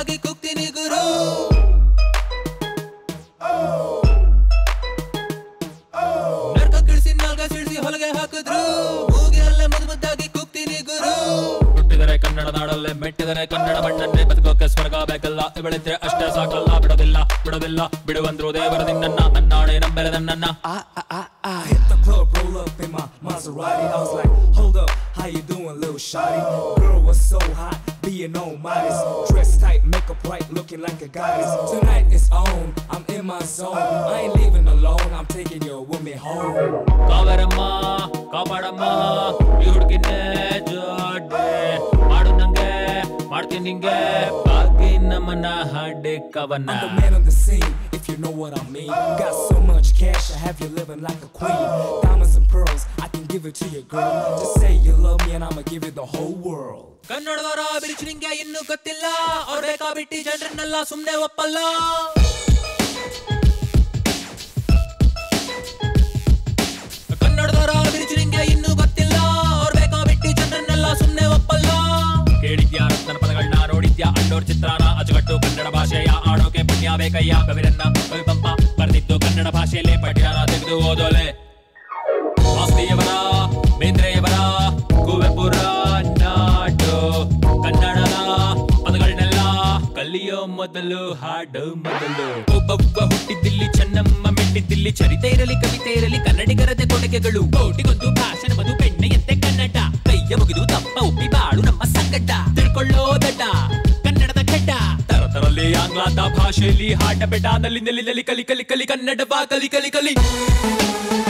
ಮುದ್ದಾಗಿ ಕೂಗ್ತೀನಿ ಗುರು ನರ್ಕ ಕಿಳಿಸಿ ನಾಲ್ಕ ಸಿಡಿಸಿ ಹೊಲಗೆ ಹಾಕಿದ್ರು ಮೂಗಿ ಅಲ್ಲೇ ಮುದ್ದಾಗಿ ಕೂಗ್ತೀನಿ ಗುರು ಹುಟ್ಟಿದರೆ ಕನ್ನಡ ನಾಡಲ್ಲೇ ಮೆಟ್ಟಿದರೆ ಕನ್ನಡ ಮಣ್ಣನ್ನೇ ಬದುಕೋಕೆ ಸ್ವರ್ಗ ಬೇಕಲ್ಲ ಬೆಳೆದ್ರೆ ಅಷ್ಟೇ ಸಾಕಲ್ಲ ಬಿಡೋದಿಲ್ಲ ಬಿಡೋದಿಲ್ಲ ಬಿಡುವಂದ್ರು ದೇವರ ನಿನ್ನನ್ನ ನನ್ನಾಣೆ ನಂಬೆಲೆ ನನ್ನನ್ನ I hit the club, roll up in my Maserati. I was like, hold up, how you doing, little shawty? Girl was so hot, being on modest. Dressed tight, makeup right, looking like a goddess. Tonight it's on, I'm in my zone. I ain't leaving alone, I'm taking your woman home. ಕಾವರಮ್ಮ ಕಾಪಾಡಮ್ಮ ಈ ಹುಡುಗಿನೇ ಜೋಡೆ ಮಾಡು ನಂಗೆ ಮಾಡ್ತೀನಿ ನಿಂಗೆ ಬಾಗಿ ನಮ್ಮನ್ನ ಹಾಡೆ ಕವನ I'm the man on the scene, if you know what I mean. Got so much cash, I have you living like a queen. Diamonds and pearls, I can give it to you, girl. Just say you love me and I'ma give you the whole world. ಕನ್ನಡದವರ ಬಿರುಚು ನಿಂಗೆ ಇನ್ನೂ ಗೊತ್ತಿಲ್ಲ ಅವ್ರ ಬೇಕಾ ಬಿಟ್ಟಿ ಜನರನ್ನೆಲ್ಲ ಸುಮ್ನೆ ಒಪ್ಪಲ್ಲ ಕನ್ನಡದವರ ಬಿರುಚು ನಿಂಗೆ ಇನ್ನೂ ಗೊತ್ತಿಲ್ಲ ಅವ್ರ ಬೇಕಾ ಬಿಟ್ಟಿ ಜನರನ್ನೆಲ್ಲ ಸುಮ್ನೆ ಒಪ್ಪಲ್ಲ ಕೇಳಿದ್ಯಾ ರತ್ನ ಪದಗಳನ್ನ ನೋಡಿದ್ಯಾ ಅಣ್ಣೋರ್ ಚಿತ್ರಾನ ಅಚ್ಚುಕಟ್ಟು ಕನ್ನಡ ಭಾಷೆಯ ಆಡೋಕೆ ಪುಣ್ಯ ಬೇಕಯ್ಯ ಕವಿರನ್ನ ಕವಿಪಂಪ ಬರೆದಿದ್ದು ಕನ್ನಡ ಭಾಷೆಯಲ್ಲೇ ಪಠ್ಯಾನ ತೆಗೆದು ಓದೋಲೆ ವಾಸ್ತಿಯವರ ಬೇಂದ್ರೆಯವರ ಕುವೆಂಪುರ ನಾಡು ಕನ್ನಡದ ಪದಗಳನ್ನೆಲ್ಲ ಕಲಿಯೋ ಮೊದಲು ಹಾಡು ಮೊದಲು ಒಬ್ಬೊಬ್ಬ ಹುಟ್ಟಿದ್ದಿಲ್ಲಿ ಚೆನ್ನಮ್ಮ ಮೆಟ್ಟಿದ್ದಿಲ್ಲಿ ಚರಿತೆ ಇರಲಿ ಕವಿತೆ ಇರಲಿ ಕನ್ನಡಿಗರದೆ ಕೊಡುಗೆಗಳು ಕೋಟಿಗೊಂದು ಭಾಷಣ ಬದು ಬೆಣ್ಣೆಯಂತೆ ಕನ್ನಡ ಕೈಯ ಮುಗಿದು ತಪ್ಪ ಉಪ್ಪಿ ಬಾಳು ನಮ್ಮ ಸಂಗಡ ತಿಳ್ಕೊಳ್ಳೋ ದಡ್ಡ ಕನ್ನಡದ ಖಡ್ಡ ತರತರಲ್ಲಿ ಆಂಗ್ಲದ ಭಾಷೆಯಲ್ಲಿ ಹಾಡ ಬೆಟ್ಟ ನಲ್ಲಿ ನೆಲಿ ಕಲಿ ಕಲಿ ಕಲಿ ಕನ್ನಡ ಬಾ ಕಲಿ ಕಲಿ ಕಲಿ